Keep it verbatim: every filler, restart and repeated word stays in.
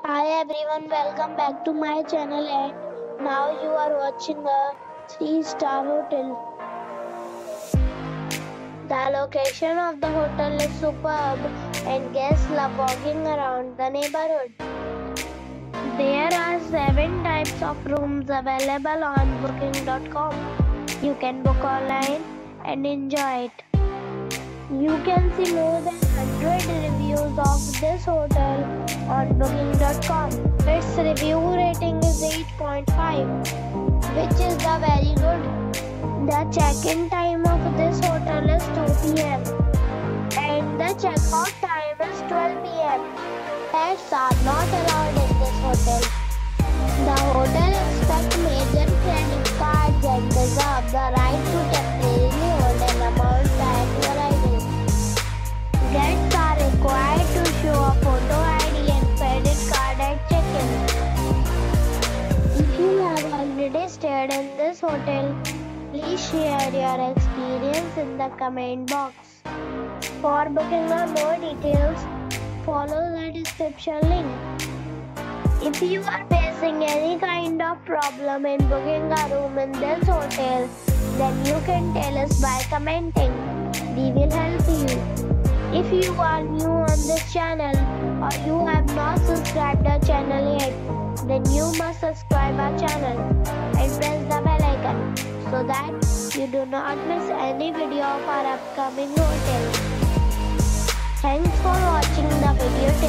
Hi everyone, welcome back to my channel and now you are watching a three star hotel. The location of the hotel is superb and guests love walking around the neighborhood. There are seven types of rooms available on booking dot com. You can book online and enjoy it. You can see more than one hundred reviews of this hotel on booking dot com. Its review rating is eight point five, which is the very good. The check-in time of this hotel is two p m and the check-out time is twelve p m Pets are not allowed in this hotel. The hotel accepts major credit cards and reserves the right to temporarily hold an amount prior to arrival. Guests are required to show a photo I D and credit card at check-in. If you have already stayed in this hotel, please share your experience in the comment box. For booking or more details, follow the description link. If you are facing any kind of problem in booking a room in this hotel, then you can tell us by commenting. We will help you. If you are new on this channel or you have not subscribed our channel yet, then you must subscribe our channel and press the bell icon so that you do not miss any video of our upcoming hotel. Thanks for watching the video.